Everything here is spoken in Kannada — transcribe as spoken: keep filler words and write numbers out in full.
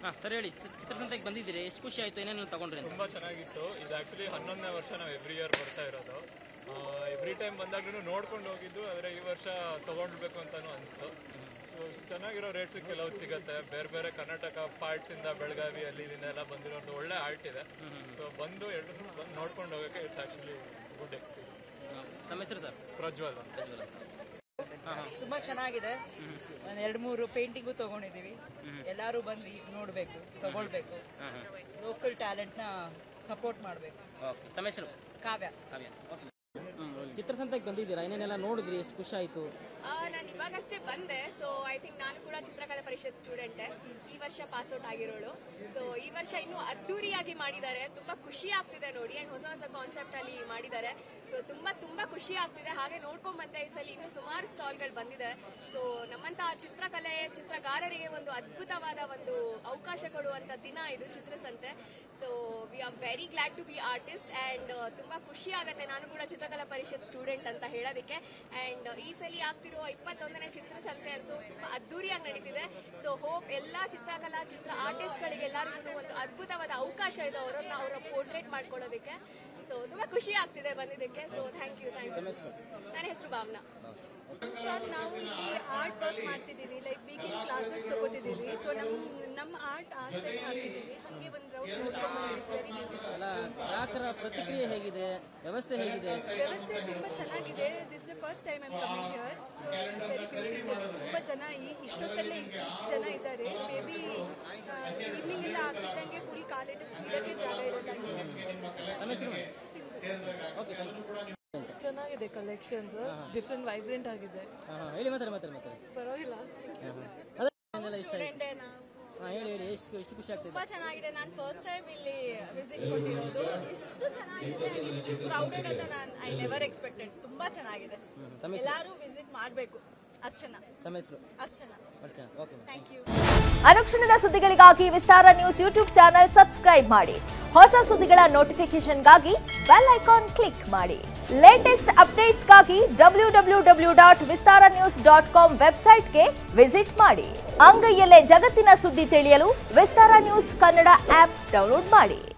ಸರ್ ಹೇಳಿ, ಚಿತ್ರಸಂತೆಗೆ ಬಂದಿದ್ದೀರಿ, ಎಷ್ಟು ಖುಷಿ ಆಯಿತು, ಏನೇನು ತಗೊಂಡ್ರಿ? ತುಂಬ ಚೆನ್ನಾಗಿತ್ತು. ಇದು ಆ್ಯಕ್ಚುಲಿ ಹನ್ನೊಂದನೇ ವರ್ಷ ನಾವು ಎವ್ರಿ ಇಯರ್ ಬರ್ತಾ ಇರೋದು. ಎವ್ರಿ ಟೈಮ್ ಬಂದಾಗ್ಲೂ ನೋಡ್ಕೊಂಡು ಹೋಗಿದ್ದು, ಆದರೆ ಈ ವರ್ಷ ತೊಗೊಂಡ್ಬೇಕು ಅಂತಲೂ ಅನಿಸ್ತು. ಸೊ ಚೆನ್ನಾಗಿರೋ ರೇಟ್ಸ್ ಕೆಲವು ಸಿಗುತ್ತೆ. ಬೇರೆ ಬೇರೆ ಕರ್ನಾಟಕ ಪಾರ್ಟ್ಸಿಂದ ಬೆಳಗಾವಿ ಅಲ್ಲಿ ಇದನ್ನೆಲ್ಲ ಬಂದಿರೋದು ಒಳ್ಳೆ ಆರ್ಟ್ ಇದೆ. ಸೊ ಬಂದು ಎರಡು ಬಂದು ನೋಡ್ಕೊಂಡು ಹೋಗೋಕ್ಕೆ ಇಟ್ಸ್ ಆ್ಯಕ್ಚುಲಿ ಗುಡ್ ಎಕ್ಸ್ಪೀರಿಯನ್ಸ್. ನಮ್ಮ ಹೆಸರು ಸರ್? ಪ್ರಜ್ವಲ್. ಪ್ರಜ್ವಲ್. ತುಂಬ ಚೆನ್ನಾಗಿದೆ. ಒಂದು ಎರಡು ಮೂರು ಪೇಂಟಿಂಗು ತೊಗೊಂಡಿದ್ದೀವಿ. ಎಲ್ಲರೂ ಬಂದು ನೋಡಬೇಕು, ತಗೊಳ್ಬೇಕು. ಲೋಕಲ್ ಟ್ಯಾಲೆಂಟ್ನ ಸಪೋರ್ಟ್ ಮಾಡಬೇಕು. ಓಕೆ, ತಮ್ಮ ಹೆಸರು? ಕಾವ್ಯ. ಕಾವ್ಯ. ಓಕೆ. ಚಿತ್ರಸಂತೆಗೆ ಬಂದಿದ್ದೀರಾ, ಏನೇನೆಲ್ಲ ನೋಡಿದ್ರಿ, ಎಷ್ಟು ಖುಷಿ ಆಯಿತು? ನಾನು ಇವಾಗಷ್ಟೇ ಬಂದೆ. ಸೊ ಐ ಥಿಂಕ್ ನಾನು ಕೂಡ ಚಿತ್ರಕಲಾ ಪರಿಷತ್ ಸ್ಟೂಡೆಂಟೇ, ಈ ವರ್ಷ ಪಾಸ್ಔಟ್ ಆಗಿರೋಳು. ಸೊ ಈ ವರ್ಷ ಇನ್ನೂ ಅದ್ದೂರಿಯಾಗಿ ಮಾಡಿದ್ದಾರೆ, ತುಂಬ ಖುಷಿ ಆಗ್ತಿದೆ ನೋಡಿ. ಆ್ಯಂಡ್ ಹೊಸ ಹೊಸ ಕಾನ್ಸೆಪ್ಟಲ್ಲಿ ಮಾಡಿದ್ದಾರೆ. ಸೊ ತುಂಬ ತುಂಬ ಖುಷಿ ಆಗ್ತಿದೆ. ಹಾಗೆ ನೋಡ್ಕೊಂಡು ಬಂದೆ, ಈ ಸಲ ಇನ್ನೂ ಸುಮಾರು ಸ್ಟಾಲ್ಗಳು ಬಂದಿದೆ. ಸೊ ನಮ್ಮಂತಹ ಚಿತ್ರಕಲೆ ಚಿತ್ರಗಾರರಿಗೆ ಒಂದು ಅದ್ಭುತವಾದ ಒಂದು ಅವಕಾಶ ಕೊಡುವಂಥ ದಿನ ಇದು Chitrasanthe. So we are very glad to be artist and ತುಂಬ ಖುಷಿ ಆಗುತ್ತೆ ನಾನು ಕೂಡ ಚಿತ್ರಕಲಾ ಪರಿಷತ್ ಸ್ಟೂಡೆಂಟ್ ಅಂತ ಹೇಳೋದಕ್ಕೆ. ಆ್ಯಂಡ್ ಈ ಸಲ ಆಗ್ತಿರೋ ಇಪ್ಪತ್ತೊಂದನೇ ಚಿತ್ರಸಂತೆ ಅಂತೂ ತುಂಬ ಅದ್ದೂರಿಯಾಗಿ ನಡೀತಿದೆ. ಸೊ ಹೋಪ್ ಎಲ್ಲ ಚಿತ್ರಕಲಾ ಚಿತ್ರ ಆರ್ಟಿಸ್ಟ್ಗಳಿಗೆ ಎಲ್ಲರಿಗೂ ಒಂದು ಅದ್ಭುತವಾದ ಅವಕಾಶ ಇದೆ ಅವರನ್ನ ಅವರ ಪೋರ್ಟ್ರೇಟ್ ಮಾಡ್ಕೊಳ್ಳೋದಕ್ಕೆ. ಸೊ ತುಂಬ ಖುಷಿ ಆಗ್ತಿದೆ ಬಂದಿದ್ದಕ್ಕೆ. So thank you thank you. ನನ್ನ ಹೆಸರು ಭಾವನಾ. ಸರ್, ನಾವು ಇಲ್ಲಿ ಆರ್ಟ್ ವರ್ಕ್ ಮಾಡ್ತಿದ್ದೀವಿ, ಲೈಕ್ ವೀಕೆಂಡ್ ಕ್ಲಾಸಸ್ ತಗೋತಿದ್ದೀವಿ. ಸೊ ನಮ್ಮ ನಮ್ಮ ಆರ್ಟ್ ಆಸೆ ಹಾಕಿದ್ದೀವಿ. ಹಾಗೆ ಒಂದು ರೌಂಡ್ ನೋಡ್ಕೊಂಡು ಅಲ್ಲ, ಗ್ರಾಹಕರ ಪ್ರತಿಕ್ರಿಯೆ ಹೇಗಿದೆ, ವ್ಯವಸ್ಥೆ ಹೇಗಿದೆ? ವ್ಯವಸ್ಥೆ ತುಂಬ ಚೆನ್ನಾಗಿದೆ. This the first time I am coming here. So it's very beautiful. ತುಂಬ ಜನ ಈ ಇಷ್ಟೊತ್ತಲ್ಲೇ ಇಷ್ಟು ಜನ ಇದ್ದಾರೆ. ಮೇ ಬಿ ಈವ್ನಿಂಗ್ ಎಲ್ಲ ಆಗ್ತಿದ್ದಂಗೆ ಫುಲ್ ಕಾಲೇಜ್ ಇದಕ್ಕೆ ಜಾಗ ಇರೋಲ್ಲ. ನಮ್ಮ ಹೆಸರು? Okay, thank you. ಚೆನ್ನಾಗಿದೆ ಕಲೆಕ್ಷನ್ಸ್, ಡಿಫ್ರೆಂಟ್ ವೈಬ್ರೆಂಟ್ ಆಗಿದೆ. ಹೇಳಿ, ಮಾತಾಡಿ ಮಾತಾಡಿ ಮಾತಾಡಿ. ಪರವಾಗಿಲ್ಲ. ಅದೆಲ್ಲ ಇಷ್ಟ ಆಯ್ತು? ಹಾಂ, ಹೇಳಿ ಹೇಳಿ, ಎಷ್ಟು ಎಷ್ಟು ಖುಷಿ ಆಗ್ತದೆ? ತುಂಬ ಚೆನ್ನಾಗಿದೆ. ನಾನು ಫಸ್ಟ್ ಟೈಮ್ ಇಲ್ಲಿ ವಿಸಿಟ್ ಕೊಟ್ಟಿರೋದು. ಇಷ್ಟು ಚೆನ್ನಾಗಿದೆ, ಇಷ್ಟು ಕ್ರೌಡೆಡ್ ಅಂತ ನಾನು ಐ ನೆವರ್ ಎಕ್ಸ್ಪೆಕ್ಟೆಡ್. ತುಂಬ ಚೆನ್ನಾಗಿದೆ, ಎಲ್ಲರೂ ವಿಸಿಟ್ ಮಾಡಬೇಕು. ಅಷ್ಟು ಚೆನ್ನಾಗಿ. ತಮ್ಮ ಹೆಸರು? ಅಷ್ಟು ಚೆನ್ನಾಗಿ. Okay, thank you. ಅನುಕ್ಷಣದ ಸುದ್ದಿಗಳಿಗಾಗಿ Vistara news YouTube channel subscribe ಮಾಡಿ. ಹೊಸ ಸುದ್ದಿಗಳ ನೋಟಿಫಿಕೇಶನ್ಗಾಗಿ ಬೆಲ್ ಐಕಾನ್ ಕ್ಲಿಕ್ ಮಾಡಿ. ಲೇಟೆಸ್ಟ್ ಅಪ್ಡೇಟ್ಸ್ಗಾಗಿ W W W dot Vistara news dot com ವೆಬ್ಸೈಟ್ಗೆ ವಿಸಿಟ್ ಮಾಡಿ. ಅಂಗೈಯಲ್ಲೇ ಜಗತ್ತಿನ ಸುದ್ದಿ ತಿಳಿಯಲು Vistara news Kannada app download ಮಾಡಿ.